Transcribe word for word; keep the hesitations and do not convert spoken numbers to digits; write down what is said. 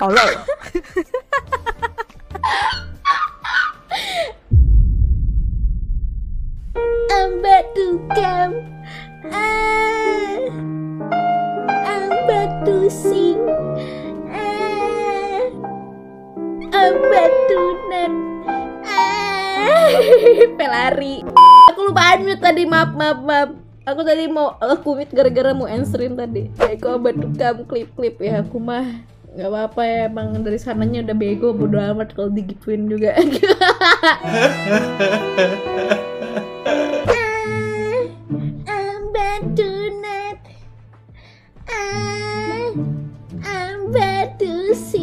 tolol. Amba tukam, ah, amba tusing, ah, amba tunan, ah, pelari. Aku lupa unmute tadi, maaf maaf maaf. Aku tadi mau aku mute gara-gara mau answerin tadi. Aku amba tukam klip-klip ya, aku mah nggak apa-apa ya, emang dari sananya udah bego, bodo amat kalau digituin juga. Tunat, ah, amba tusi.